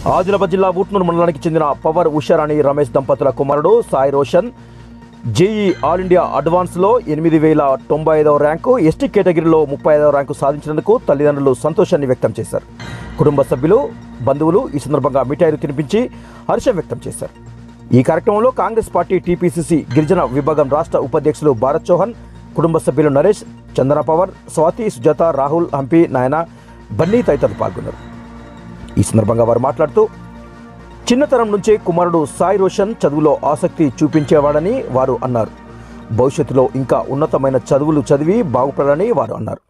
ఆదిలాబాద్ జిల్లా ఊట్నూరు మండలానికి చెందిన పవర్ ఉషారాణి రమేష్ దంపతుల కుమారుడు Sai Roshan JEE all India అడ్వాన్స్లో 8095వ ర్యాంకు, ఎస్టీ కేటగిరీలో 35వ ర్యాంకు సాధించినందుకు తల్లిదండ్రులు సంతోషాన్ని వ్యక్తం చేశారు. కుటుంబ సభ్యులు, బంధువులు ఈ సందర్భంగా మిఠాయిలు తినిపించి హర్షం వ్యక్తం చేశారు. ఈ కార్యక్రమంలో కాంగ్రెస్ పార్టీ టీపీసీసీ గిరిజన విభాగం రాష్ట్ర ఉపాధ్యక్షులు భారత్ చౌహాన్, కుటుంబ సభ్యులు నరేష్, చందన పవర్, స్వాతి, సుజాత, రాహుల్, హంపి, నాయన, బన్నీ తదితరులు పాల్గొన్నారు. ఈ సందర్భంగా వారు మాట్లాడుతూ చిన్నతనం నుంచే కుమారుడు సాయి రోషన్ చదువులో ఆసక్తి చూపించేవాడని వారు అన్నారు. భవిష్యత్తులో ఇంకా ఉన్నతమైన చదువులు చదివి బాగుపడాలని వారు అన్నారు.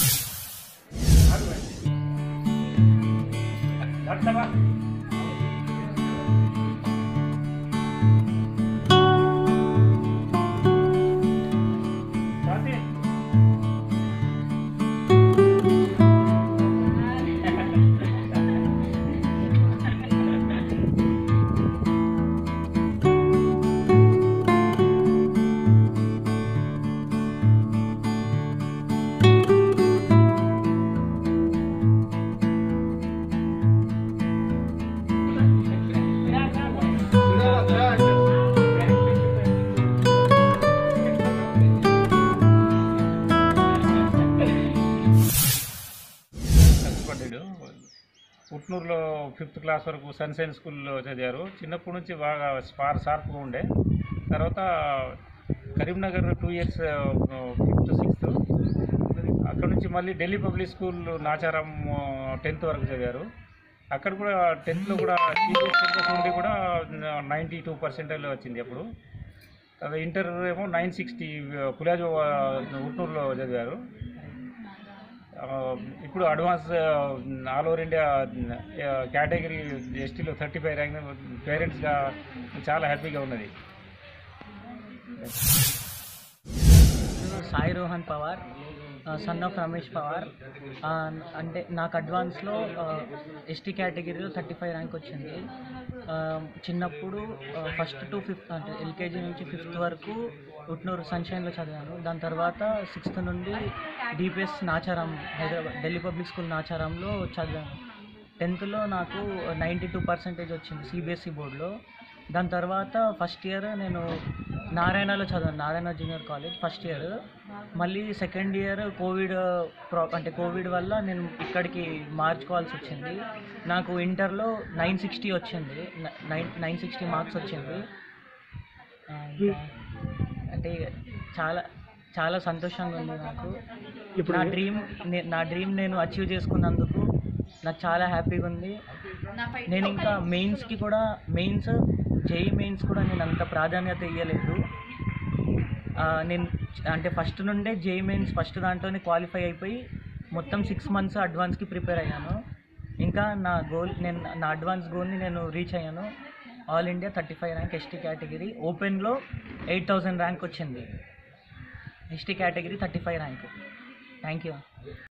పుట్నూరులో 5th క్లాస్ వరకు సన్షైన్ స్కూల్లో చదివారు. చిన్నప్పటి నుంచి బాగా షార్ప్గా ఉండే. తర్వాత కరీంనగర్ 2 years 5th 6th, అక్కడ నుంచి మళ్ళీ Delhi public school Nacharam 10th వరకు చదివారు. అక్కడ కూడా 10thలో కూడా సిబిఎస్ఈ నుండి కూడా 92% వచ్చింది. అప్పుడు ఇంటర్ ఏమో 960 కులాజో ఉట్నూరులో చదివారు. ఇప్పుడు advance all over India category ఎస్టీలో 35 ర్యాంక్. పేరెంట్స్గా చాలా హ్యాపీగా ఉన్నది. Sai Rohan Pawar, son of Ramesh Pawar. అంటే నాకు అడ్వాన్స్లో ఎస్టీ కేటగిరీలో 35 ర్యాంక్ వచ్చింది. చిన్నప్పుడు 1st to 5th అంటే ఎల్కేజీ నుంచి 5th వరకు ఉట్నూరు సన్షైన్లో చదివాను. దాని తర్వాత 6th నుండి DPS Nacharam Hyderabad Delhi public school నాచారంలో చదివాను. 10thలో నాకు 92% వచ్చింది సిబిఎస్ఈ బోర్డులో. దాని తర్వాత ఫస్ట్ ఇయర్ నేను నారాయణలో చదివాను, Narayana junior college first year. మళ్ళీ సెకండ్ ఇయర్ కోవిడ్ వల్ల నేను ఇక్కడికి మార్చుకోవాల్సి వచ్చింది. నాకు ఇంటర్లో 960 వచ్చింది, 960 మార్క్స్ వచ్చింది. అంటే చాలా చాలా సంతోషంగా ఉంది నాకు. నా డ్రీమ్ నేను అచీవ్ చేసుకున్నందుకు నాకు చాలా హ్యాపీగా ఉంది. నేను ఇంకా జేఈ మెయిన్స్ కూడా నేను అంత ప్రాధాన్యత ఇవ్వలేదు. నేను అంటే ఫస్ట్ నుండే జేఈ మెయిన్స్ ఫస్ట్ దాంట్లోనే క్వాలిఫై అయిపోయి మొత్తం 6 months అడ్వాన్స్కి ప్రిపేర్ అయ్యాను. ఇంకా నా అడ్వాన్స్ గోల్ని నేను రీచ్ అయ్యాను. All India 35 rank ST category. ఓపెన్లో 8000 ర్యాంక్ వచ్చింది. ST category 35 rank. Thank you.